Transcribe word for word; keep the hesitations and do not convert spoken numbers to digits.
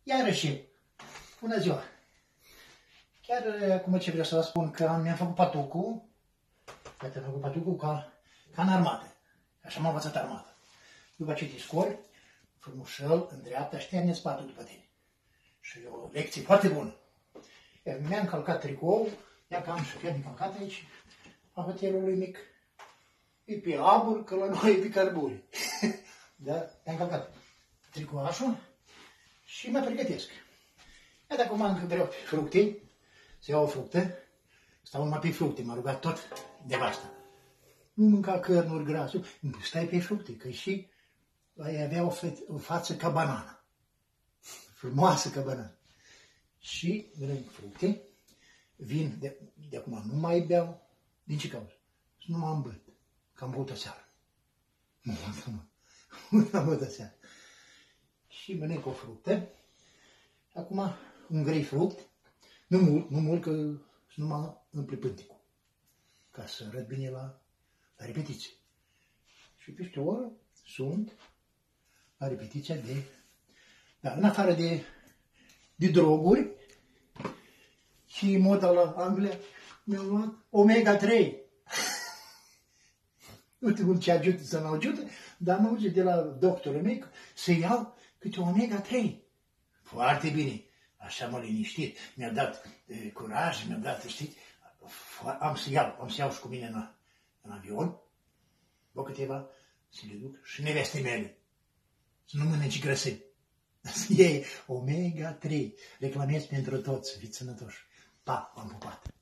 Iarăși, bună ziua! Chiar acum ce vreau să vă spun că mi-am făcut patucul, iată, am făcut patucul ca, ca în armată. Așa m-am învățat armata. După ce te scoli, frumușel, în dreapta, și te-ai spatul după tine. Și e o lecție foarte bună. Mi-am încălcat tricou, ia că am șofer încălcat aici, a hotelului mic. E pe abur, că la noi e pe cărburi. Da? Mi-am încălcat tricouașul și mă pregătesc. Iată acum încă vreau fructe, să iau o fructă, stau numai pe fructe, m-a rugat tot nevasta. Nu mânca cărnuri grase, stai pe fructe, că și ai avea o, o față ca banana, frumoasă ca banana. Și mănânc fructe, vin, de, de acum nu mai beau, din ce cauză? Să nu mă îmbăt, că am băut aseară. Mult am băut aseară. Și mănânc o fructă, acum un grapefruit, nu mult, nu mult, că să nu mă împle pânticul, ca să arăt bine la, la repetiție. Și peste o oră sunt la repetiția de, da, în afară de, de droguri, și moda la Anglia, mi-au luat omega trei. Nu știu cum ce ajută să mă ajută, dar mă auzi de la doctorul meu să iau câte omega trei. Foarte bine. Așa m-a liniștit. Mi-a dat e, curaj, mi-a dat, știi, am să iau, am să iau și cu mine în, în avion, o câteva, să le duc și neveste mele. Să nu mănânci grăsimi. Să iei omega trei. Reclamez pentru toți, fiți sănătoși. Pa, v-am pupat.